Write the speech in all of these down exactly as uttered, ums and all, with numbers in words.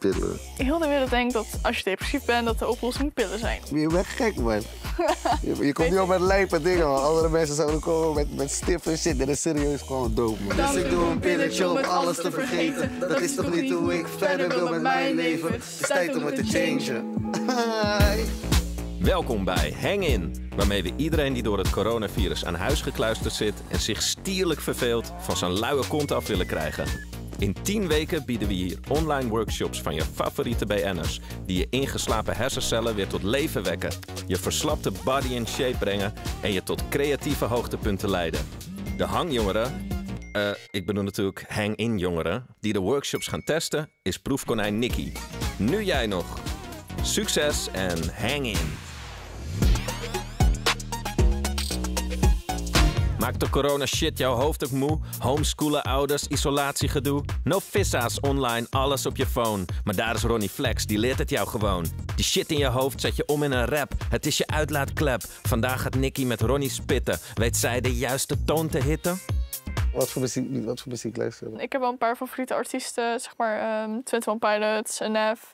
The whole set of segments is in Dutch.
pillen. Heel de wereld denkt dat als je depressief bent, dat de oplossing pillen zijn. Je bent gek, man. Je, je komt niet op met lijpe dingen, man. Andere mensen zouden komen met, met stiffe shit. Dit is serieus gewoon dope, man. Dus ik doe een pilletje om alles te vergeten. Dat is toch niet hoe ik verder wil met mijn leven. Het is tijd om het te changen. Welkom bij Hang In, waarmee we iedereen die door het coronavirus aan huis gekluisterd zit en zich stierlijk verveelt van zijn luie kont af willen krijgen. In tien weken bieden we hier online workshops van je favoriete B N'ers die je ingeslapen hersencellen weer tot leven wekken, je verslapte body in shape brengen en je tot creatieve hoogtepunten leiden. De hangjongeren, uh, ik bedoel natuurlijk hang-in jongeren, die de workshops gaan testen, is proefkonijn Nicky. Nu jij nog. Succes en hang in! Maakt de corona shit jouw hoofd ook moe? Homeschoolen, ouders, isolatiegedoe? No vissa's online, alles op je phone. Maar daar is Ronnie Flex, die leert het jou gewoon. Die shit in je hoofd zet je om in een rap. Het is je uitlaatklep. Vandaag gaat Nicky met Ronnie spitten. Weet zij de juiste toon te hitten? Wat voor muziek, wat voor muziek luister je? Ik heb wel een paar favoriete artiesten, zeg maar um, twenty one Pilots, N F.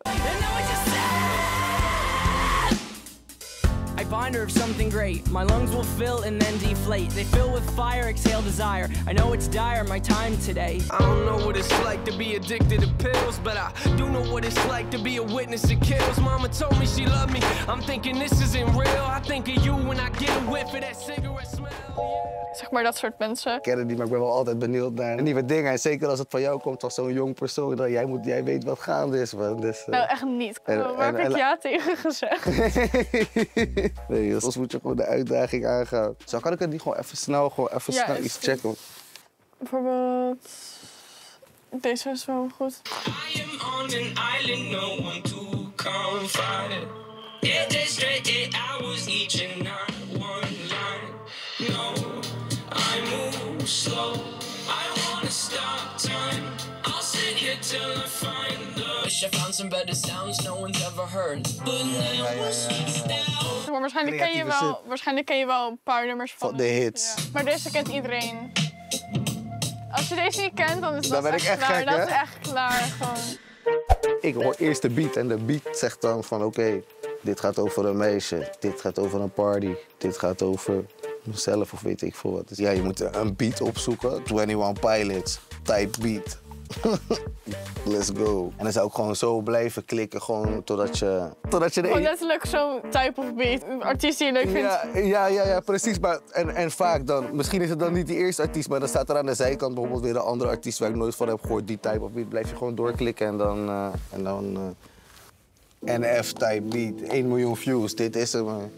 I find her of something great. My lungs will fill and then deflate. They fill with fire, exhale desire. I know it's dire, my time today. I don't know what it's like to be addicted to pills, but I do know what it's like to be a witness to kills. Mama told me she loved me. I'm thinking this isn't real. I think of you when I get a whiff of that cigarette smell. Zeg maar dat soort mensen. Ik ken het niet, maar ik ben wel altijd benieuwd naar nieuwe dingen. En zeker als het van jou komt als zo'n jong persoon, dan jij, moet, jij weet wat gaande is, man. Dus, uh... Nou, echt niet. En, Waar heb ik ja tegen gezegd? Nee, soms moet je gewoon de uitdaging aangaan. Zo kan ik het niet gewoon even snel, gewoon even ja, snel iets checken. Bijvoorbeeld... Deze is wel goed. I am on an island, no one to confide. Yeah, they straight eight hours each and not one line. No, I move slow. I wanna stop time. I'll sit here till I find the. Wish I found some better sounds no one's ever heard. But now was down. Maar waarschijnlijk ken je wel, waarschijnlijk ken je wel een paar nummers van. Van de hits. Ja. Maar deze kent iedereen. Als je deze niet kent, dan is dat dan ben echt, ik echt klaar. gek, dat hè? is echt klaar, gewoon. Ik hoor eerst de beat en de beat zegt dan van oké, okay, dit gaat over een meisje, dit gaat over een party, dit gaat over mezelf of weet ik veel wat. Dus ja, je moet een beat opzoeken, twenty one Pilots, type beat. Let's go. En dan zou ik gewoon zo blijven klikken, gewoon totdat je... Totdat je de Gewoon letterlijk zo'n type of beat, een artiest die je leuk vindt. Ja, ja, ja, ja precies. Maar, en, en vaak dan, misschien is het dan niet die eerste artiest, maar dan staat er aan de zijkant bijvoorbeeld weer een andere artiest waar ik nooit van heb gehoord, die type of beat. Blijf je gewoon doorklikken en dan... Uh, en dan uh, N F-type beat, één miljoen views, dit is hem. Uh.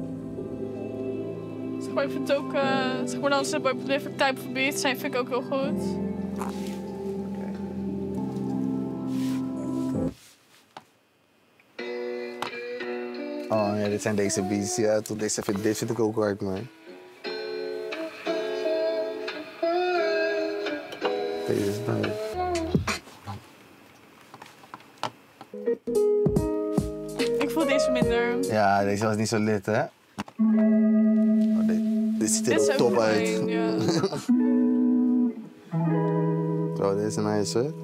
Zeg maar, ik vind het ook, uh, zeg maar dan is het bij different type of beat, zijn vind ik ook heel goed. Oh ja, dit zijn deze beats. Ja, tot deze vind, deze vind ik ook hard, man. Deze is dan. Ik voel deze minder. Ja, deze was niet zo lit, hè? Oh, dit, dit ziet er ook top uit. Fijn, ja. Oh, deze is nice, hè?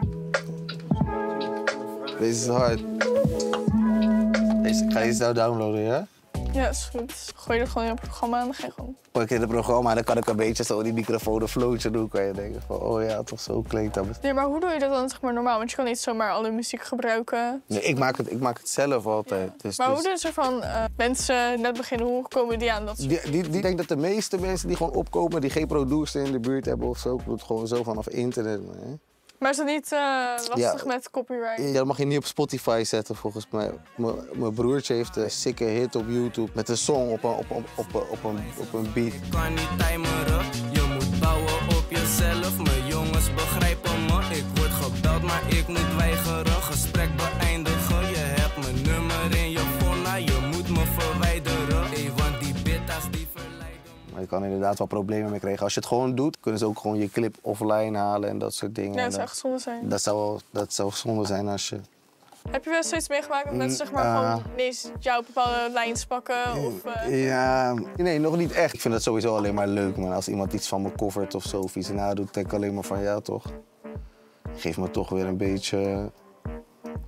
Deze is hard. Deze, ga je deze nou downloaden, ja? Ja, is goed. Gooi je het gewoon in het programma en dan ga je gewoon... Gooi ik in het programma en dan kan ik een beetje zo die microfoon een flootje doen. Kan je denken van, oh ja, toch zo klinkt dat. Nee, maar hoe doe je dat dan zeg maar normaal? Want je kan niet zomaar alle muziek gebruiken. Nee, ik maak het, ik maak het zelf altijd. Ja. Dus, maar dus... hoe doen ze van uh, mensen net beginnen, hoe komen die aan dat soort... Die, die, die denk dat de meeste mensen die gewoon opkomen, die geen producer in de buurt hebben of zo, doet gewoon zo vanaf internet. Hè? Maar is dat niet uh, lastig ja, met copyright? Ja, dat mag je niet op Spotify zetten volgens mij. Mijn broertje heeft een sikke hit op YouTube met een song op een, op, op, op, op, een, op een beat. Ik kan niet timeren, je moet bouwen op jezelf. Mijn jongens begrijpen me, ik word gebeld maar ik moet weigeren. Gesprek beëindigen, je hebt mijn nummer in je phone, je moet me verwijderen. Hey, want die bittas die verleiden. Maar je kan inderdaad wel problemen mee krijgen. Als je het gewoon doet, kunnen ze ook gewoon je clip offline halen en dat soort dingen. Ja, dat zou echt zonde zijn. Dat zou, dat zou zonde zijn als je... Heb je wel steeds meegemaakt dat mensen zeg maar Uh, gewoon ineens jouw bepaalde lijns pakken? Of, uh... Ja, nee, nog niet echt. Ik vind het sowieso alleen maar leuk, man. Als iemand iets van me covert of zo, of iets nadoet, denk ik alleen maar van ja, toch. Geef me toch weer een beetje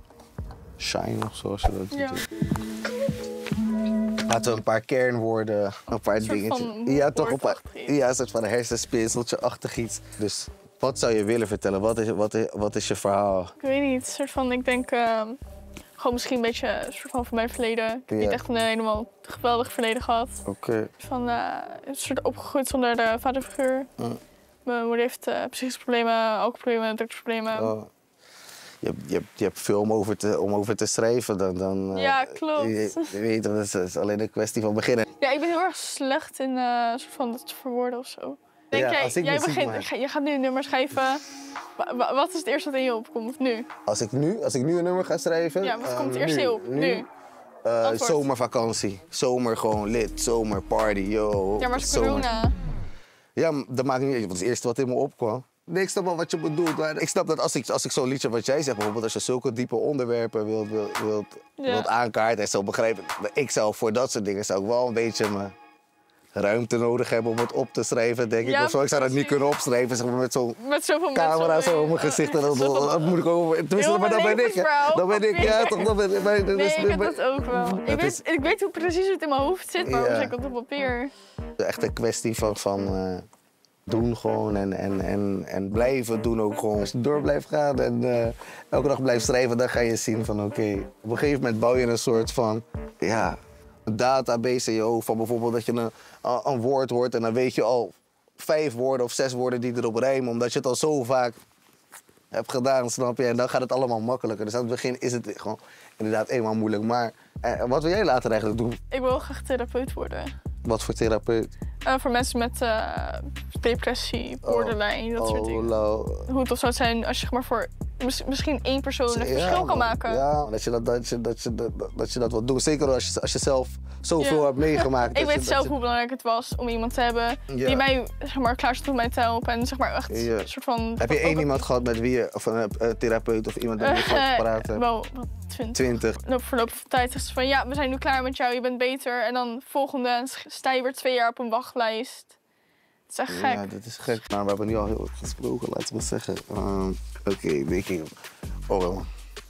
shine of zoals je dat Ja. doet. Laten we een paar kernwoorden, een paar soort dingetjes. van Ja, toch een paar. moodboardachtig iets. Ja, een soort van hersenspinseltje-achtig iets. Dus wat zou je willen vertellen? Wat is, wat is, wat is je verhaal? Ik weet niet, een soort van, ik denk ehm, gewoon misschien een beetje een soort van van mijn verleden. Ik heb Ja. niet echt een helemaal geweldig verleden gehad. Oké. Van uh, een soort opgegroeid zonder de vaderfiguur. Mm. Mijn moeder heeft uh, psychische problemen, alcoholproblemen, drugsproblemen. Oh. Je, hebt- je, hebt- je hebt veel om over te, om over te schrijven. Dan, dan, eh, Ja, klopt. Je, je weet, dat is, het is alleen een kwestie van beginnen. Ja, ik ben heel erg slecht in uh, soort van het verwoorden of zo. Denk Ja, jij, als ik jij muziek begint, maak. ga- je gaat nu een nummer schrijven. Wa- wa- wat is het eerste wat in je opkomt nu? Als ik nu, als ik nu een nummer ga schrijven... Ja, wat eh, komt het eerst nu, in je op? Nu. eh, Antwoord. zomervakantie. Zomer gewoon lid. Zomer party, yo. Ja, maar het is Zomer. corona. Ja, maar dat maakt niet uit. Want het is het eerste wat in me opkwam. Nee, ik snap wel wat je bedoelt. Maar ik snap dat als ik, als ik zo'n liedje wat jij zegt, bijvoorbeeld als je zulke diepe onderwerpen wilt, wilt, wilt, Ja. wilt aankaarten en zo begrijpen. Ik zou voor dat soort dingen zou ik wel een beetje mijn ruimte nodig hebben om het op te schrijven, denk ik. Ja, Of zo. Ik zou dat niet precies. kunnen opschrijven, zeg maar, met zo'n Met zoveel mensen. camera zo op omheen. mijn gezicht. En Ja, dat, zo van- dat moet ik over. Tenminste, Heel maar dat mijn ben ik. hè. levensverhaal. Dat ben ik, ja toch? Dat ben ik. Maar, dat Nee, is- ik heb dat ook wel. Ik Het weet, is- ik weet hoe precies het in mijn hoofd zit, maar Ja. hoe zeg ik dat op papier? echt een kwestie van, van eh, doen gewoon en, en, en, en blijven doen ook gewoon. Als je door blijft gaan en eh, elke dag blijft schrijven, dan ga je zien van oké. Op een gegeven moment bouw je een soort van, ja, een database in je hoofd van bijvoorbeeld dat je een, een woord hoort en dan weet je al vijf woorden of zes woorden die erop rijmen, omdat je het al zo vaak hebt gedaan, snap je? En dan gaat het allemaal makkelijker. Dus aan het begin is het gewoon inderdaad eenmaal moeilijk. Maar eh, wat wil jij later eigenlijk doen? Ik wil graag therapeut worden. Wat voor therapeut? Uh, voor mensen met uh, depressie, borderline, dat soort Oh, dingen. lo- Hoe het of zou zijn als je zeg maar, voor mis- misschien één persoon een Ja, verschil kan man. maken. Ja, dat je dat, dat, je, dat, je, dat, dat je dat wil doen. Zeker als je, als je zelf zoveel Ja. hebt meegemaakt. Ik dat weet je, zelf dat je- hoe belangrijk het was om iemand te hebben Ja. die mij zeg maar, klaar stond om mij te helpen. En zeg maar echt Ja. een soort van... Heb je één ook- iemand gehad met wie je, of een uh, therapeut of iemand met wie je Eh, gaat praten? Wel, wat, twintig. Twintig. Loop verloop van tijd zegt ze van ja, we zijn nu klaar met jou, je bent beter. En dan volgende sta je weer twee jaar op een wachtlijst. Het is echt gek. Ja, dat is gek. Maar we hebben nu al heel erg gesproken, laten we zeggen. Um, Oké, okay, weet je. Oh, wel.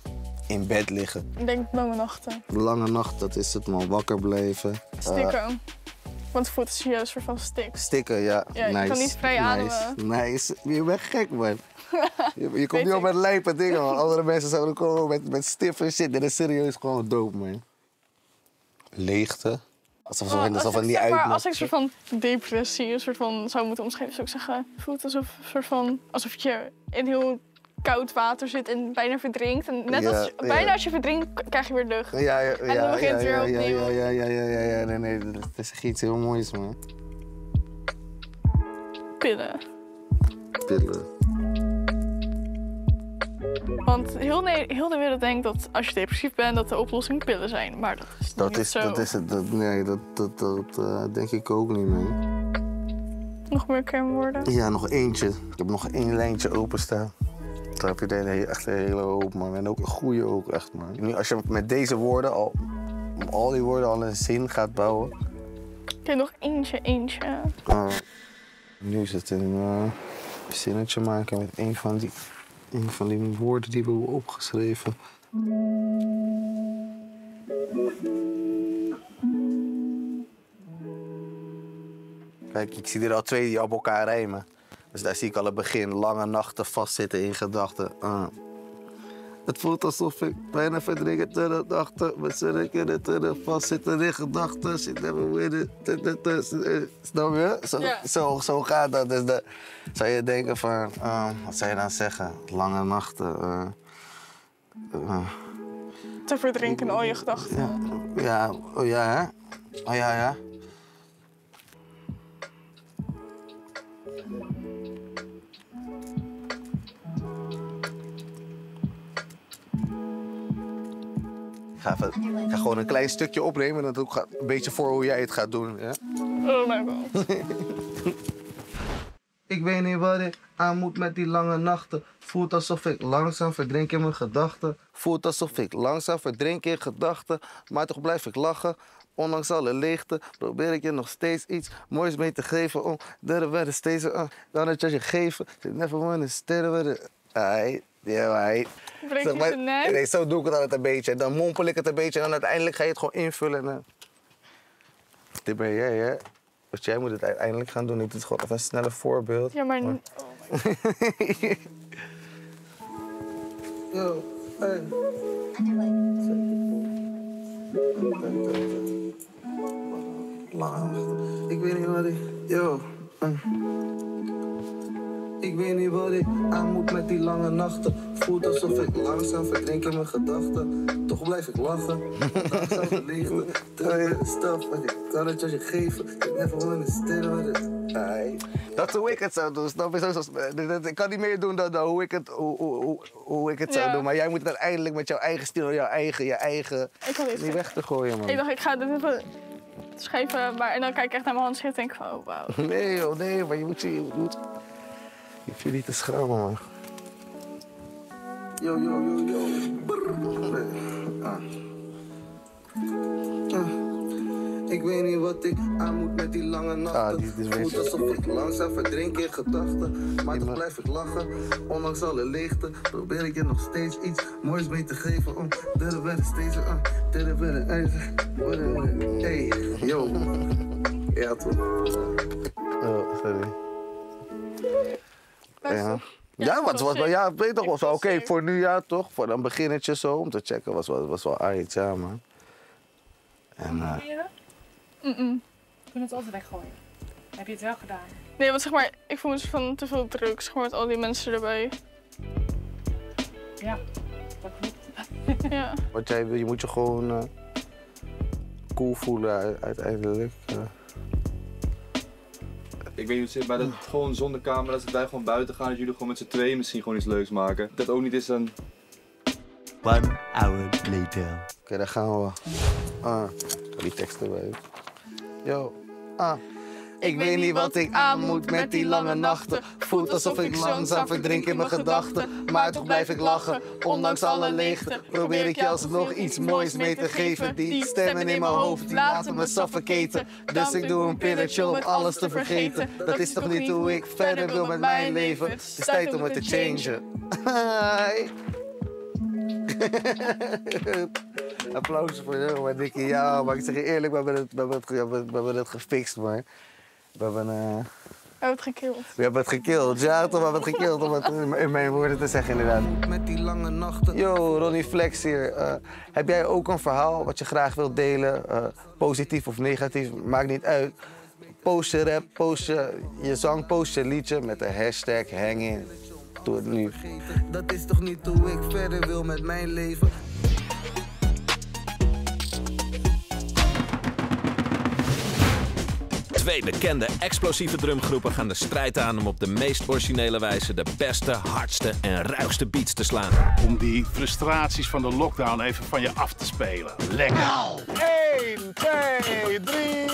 In bed liggen. Ik denk lange nachten. Lange nacht, dat is het man. Wakker blijven. Stikken. Want voet is serieus een soort van stik. Stikken, ja. Ja, je nice. kan niet vrij nice. ademen. Nice. Je bent gek, man. je, je komt Weet niet op ik. met lijpe dingen, man. Andere mensen zouden komen met, met stiffe shit. Dit is serieus gewoon dope, man. Leegte. Alsof ze Oh, alsof als, het ik, niet zeg maar, uitmaakt. als ik een soort van depressie een soort van zou moeten omschrijven, zou ik zeggen, voelt alsof, een soort van, alsof je in heel koud water zit en bijna verdrinkt. En net Ja, als, ja. bijna als je verdrinkt, k- krijg je weer lucht. Ja, ja, ja, dan ja, begint het weer ja, ja, opnieuw. ja, ja, ja, ja, ja, ja, nee, nee, dat is echt iets heel moois, man. Pillen. Pillen. Want heel, ne- heel de wereld denkt dat als je depressief bent, dat de oplossing pillen zijn. Maar dat is Dat niet is, zo. dat is het, dat, nee, dat, dat, dat uh, denk ik ook niet, man. Nog meer kernwoorden? Ja, nog eentje. Ik heb nog één lijntje openstaan. Daar heb je de hele, echt een hele hoop, man. En ook een goede ook, echt, man. Nu, als je met deze woorden, al, al die woorden al een zin gaat bouwen. Oké, nog eentje, eentje. Uh, nu is het een uh, zinnetje maken met een van, die, een van die woorden die we hebben opgeschreven. Kijk, ik zie er al twee die op elkaar rijmen. Dus daar zie ik al het begin. Lange nachten vastzitten in gedachten. Uh. Het voelt alsof ik bijna verdringen te de nachten. We zitten te vastzitten in gedachten. Zit never with it. Snap je? Zo, Ja. zo, zo gaat dat. Dus de, zou je denken van, uh, wat zou je dan zeggen? Lange nachten. Uh, uh, Te verdrinken in al je gedachten. ja, ja, oh ja, hè? Oh ja, ja. Ik ga, even, ik ga gewoon een klein stukje opnemen en dat ook gaat een beetje voor hoe jij het gaat doen. Ja? Oh my god. Ik weet niet wat ik aan moet met die lange nachten. Voelt alsof ik langzaam verdrink in mijn gedachten. Voelt alsof ik langzaam verdrink in gedachten. Maar toch blijf ik lachen. Ondanks alle leegte probeer ik je nog steeds iets moois mee te geven. Oh, daar werden steeds aan. Dan het je geven. Never wanna sterren. Ai, ja, ai. Breek je Zeg maar, zijn nek? nee, zo doe ik het altijd een beetje. Dan mompel ik het een beetje en dan uiteindelijk ga je het gewoon invullen. En, dan... Dit ben jij, hè? Dus jij moet het uiteindelijk gaan doen. Ik doe het gewoon even een snelle voorbeeld. Ja, maar... maar... Oh my God. Yo, hey. Ik weet niet wat ik... Yo. Uh. Ik weet niet wat ik aan moet met die lange nachten. Voelt alsof ik langzaam verdrink in mijn gedachten. Toch blijf ik lachen. Langzaam de leegte. Terwijl staf, wat ik kan het je geven. Ik never wanna stay with it. Ai. Dat is hoe ik het zou doen. Snap je? Zo, zo, ik kan niet meer doen dan, dan hoe ik het, hoe, hoe, hoe, hoe ik het zou Ja. doen. Maar jij moet het uiteindelijk met jouw eigen stijl, jouw eigen, je eigen... Ik had dit niet weg te gooien, man. Ik dacht, ik ga dit even schrijven. Maar, en dan kijk ik echt naar mijn handschrift en denk ik van, oh wauw. Nee, joh, nee, maar je moet je... Je moet... Je hoeft je niet te schrammen, man. Yo, yo, yo, yo. Brrr. Ah. Ah. Ik weet niet wat ik aan moet met die lange nachten. Ah, die, die voelt alsof ik langzaam verdrink in gedachten. Maar toch blijf ik lachen, ondanks alle leegte. Probeer ik je nog steeds iets moois mee te geven. Om te werden steeds aan, te werden ijzer. Hey, yo. Ja, toch? Oh, sorry. Ja. Ja, wat was wel, ja, weet toch wel zo. Oké, okay, voor nu ja, toch? Voor een beginnetje zo, om te checken was wel, was wel uit, ja, man. En, uh... Mm-mm. We kunnen het altijd weggooien. Heb je het wel gedaan? Nee, want zeg maar, ik voel me van te veel druk, zeg maar, met al die mensen erbij. Ja, dat klopt. Ja. Wat jij wil, je moet je gewoon uh, cool voelen uiteindelijk. Uh. Ik weet niet hoe het zit, maar dat gewoon zonder camera's, dat wij gewoon buiten gaan, dat jullie gewoon met z'n tweeën misschien gewoon iets leuks maken. Dat ook niet is dan... One hour later. Oké, okay, daar gaan we. Ah, die tekst erbij. Yo, ah. Ik, ik weet niet wat ik aan moet met die lange nachten. Voelt alsof ik langzaam verdrink in mijn gedachten. Maar toch blijf ik lachen, ondanks alle leegte. Probeer ik je alsnog iets moois mee te geven. Die stemmen in mijn hoofd, die laten me suffocaten. Dus ik doe een pilletje om alles te vergeten. Dat is toch niet hoe ik verder wil met mijn leven. Het is tijd om het te changen. Hi. Applaus voor jou, maar Dikkie. Ja, maar ik zeg je eerlijk, we hebben het, we hebben het, we hebben het, we hebben het gefixt, maar we hebben, uh... we hebben het gekild. We hebben het gekild, ja toch, we hebben het gekild om het in mijn woorden te zeggen inderdaad. Met die lange nachten. Yo, Ronnie Flex hier. Uh, heb jij ook een verhaal wat je graag wilt delen? Uh, positief of negatief, maakt niet uit. Post je rap, post je, je zang, post je liedje met de hashtag hangin. Doe het nu. Dat is toch niet hoe ik verder wil met mijn leven. Twee bekende explosieve drumgroepen gaan de strijd aan om op de meest originele wijze de beste, hardste en ruigste beats te slaan. Om die frustraties van de lockdown even van je af te spelen. Lekker! één, twee, drie...